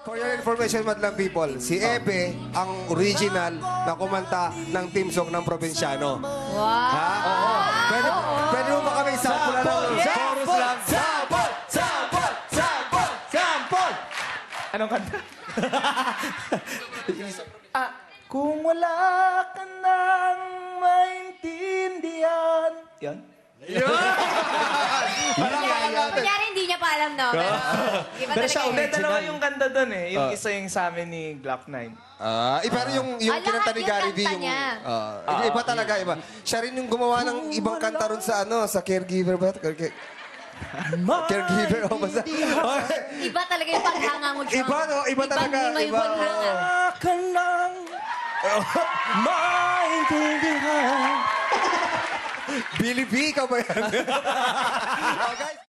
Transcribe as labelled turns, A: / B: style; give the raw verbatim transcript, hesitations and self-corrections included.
A: For your information, madlang people, si Ebe ang original na kumanta ng team song ng Probinsyano.
B: Wow!
A: Ha? Oo. Pwede, pwede mo ba kami sample na lang?
B: Yes!
A: Chorus lang. Sample! Sample! Sample! Sample!
C: Anong kanta? ah, kung wala ka nang maintindihan. Yan?
B: Kunyari, hindi niya pa alam, no? Pero, iba
C: Pero
B: talaga
C: siya,
B: yun.
C: hindi, dalawa yung kanta doon eh. Yung isa yung sa amin ni Glock nine.
A: Ah, iba rin yung, yung
B: Ah,
A: kinanta ni
B: lahat yung
A: Gary V.
B: kanta
A: Yung,
B: niya.
A: ah, iba talaga, iba. Siya rin yung gumawa ng ibang kanta ron sa ano, sa Caregiver ba? Care- Caregiver o basta. Okay.
B: Iba talaga yung paghanga mo, John.
A: Iba, no? Iba talaga,
B: Ibang
A: iba.
B: paghanga.
C: Ka nang maintindihan.
A: Billy B, ikaw ba yan? Oh, guys.